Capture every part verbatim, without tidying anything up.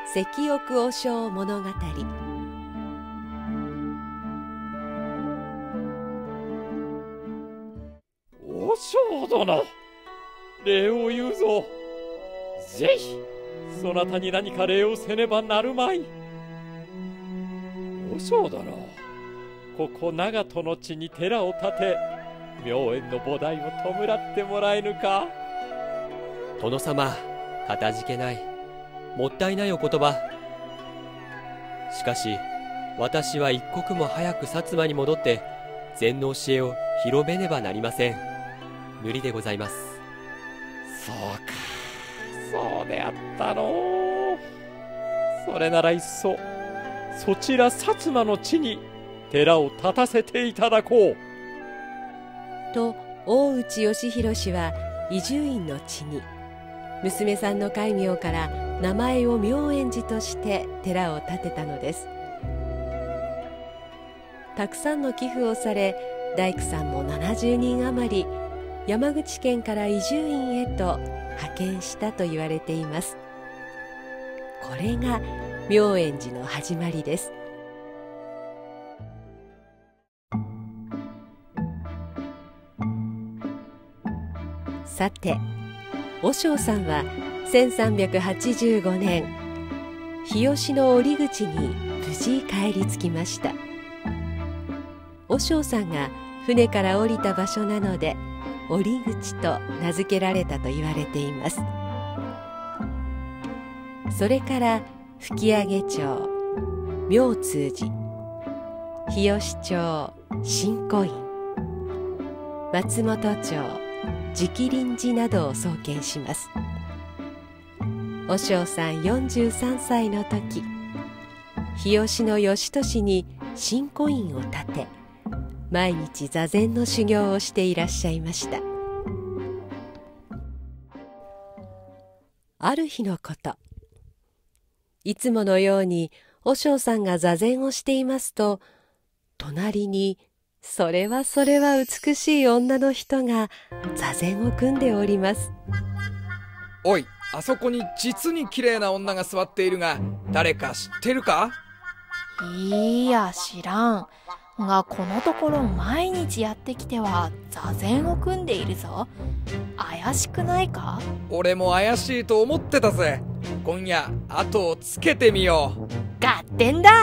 石奥和尚物語。 和尚殿、礼を言うぞ。ぜひそなたに何か礼をせねばなるまい。和尚殿、ここ長門の地に寺を建て、妙円の菩提を弔ってもらえぬか。 殿様、かたじけない。もったいないお言葉。しかし私は一刻も早く薩摩に戻って禅の教えを広めねばなりません。無理でございます。 そうか、そうであったの。それならいっそそちら薩摩の地に寺を建たせていただこう。 と大内義弘氏は伊集院の地に娘さんの戒名から名前を妙円寺として寺を建てたのです。たくさんの寄付をされ、大工さんもななじゅうにん余り山口県から伊集院へと派遣したと言われています。これが妙円寺の始まりです。さて、和尚さんはせんさんびゃくはちじゅうごねん日吉の折口に無事帰り着きました。和尚さんが船から降りた場所なので折口と名付けられたと言われています。それから吹上町、妙通寺、日吉町、新古院、松本町、直林寺などを創建します。和尚さんよんじゅうさんさいの時、日吉の義俊に新古院を建て、毎日座禅の修行をしていらっしゃいました。ある日のこと、いつものように和尚さんが座禅をしていますと、隣にそれはそれは美しい女の人が座禅を組んでおります。 おい、あそこに実に綺麗な女が座っているが、誰か知ってるか？ いや、知らんが、このところ毎日やってきては座禅を組んでいるぞ。怪しくないか？ 俺も怪しいと思ってたぜ。今夜後をつけてみよう。 合点だ。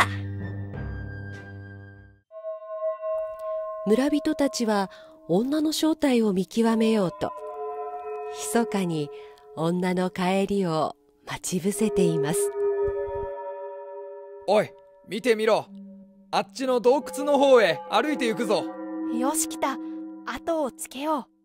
村人たちは女の正体を見極めようと、密かに女の帰りを待ち伏せています。 おい、見てみろ。あっちの洞窟の方へ歩いて行くぞ。 よし、来た。後をつけよう。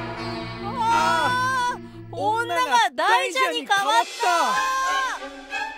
ああ、女が大蛇に変わった。